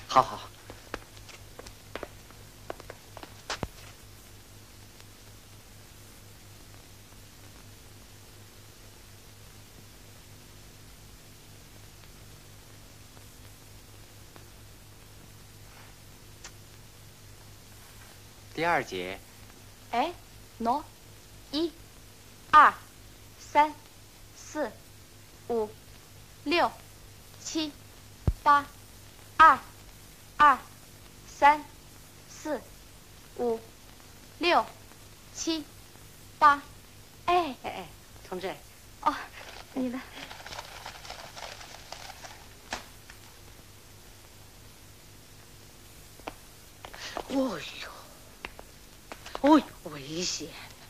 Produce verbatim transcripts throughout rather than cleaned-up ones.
好好。第二节。 哎，喏，一、二、三、四、五、六、七、八，二、二、三、四、五、六、七、八。哎哎哎，同志。 哦，你呢？ 哦呦，哦呦，危险！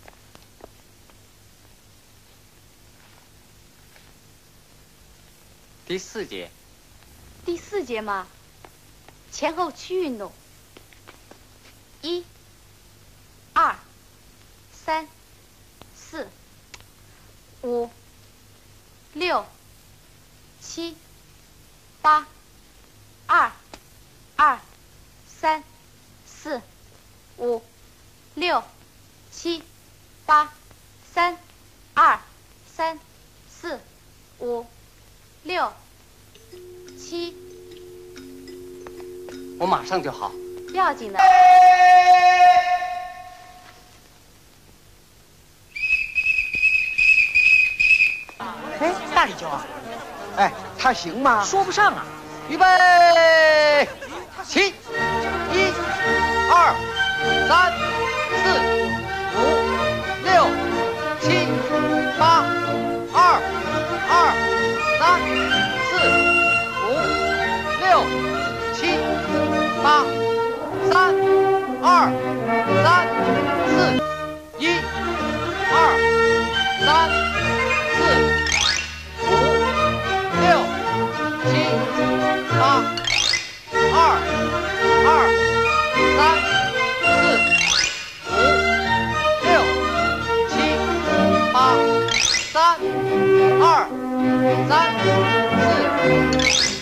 第四节。 第四节嘛，前后区运动。一、二、三、四、五、六、七、八，二、二、三、四、五、六、七、八，三、二、三、四、五、六、七。 我马上就好。 不要紧的。 哎，大力教啊！ 哎，他行吗？ 说不上啊。 预备，起！一、二、三、四、五、六、七、八，二、二、三、四、五、六、七、八，三、二、三、四，一、二、三、四、五、六、七、八，二、二、三、四、五、六、七、八，三、二、三、四。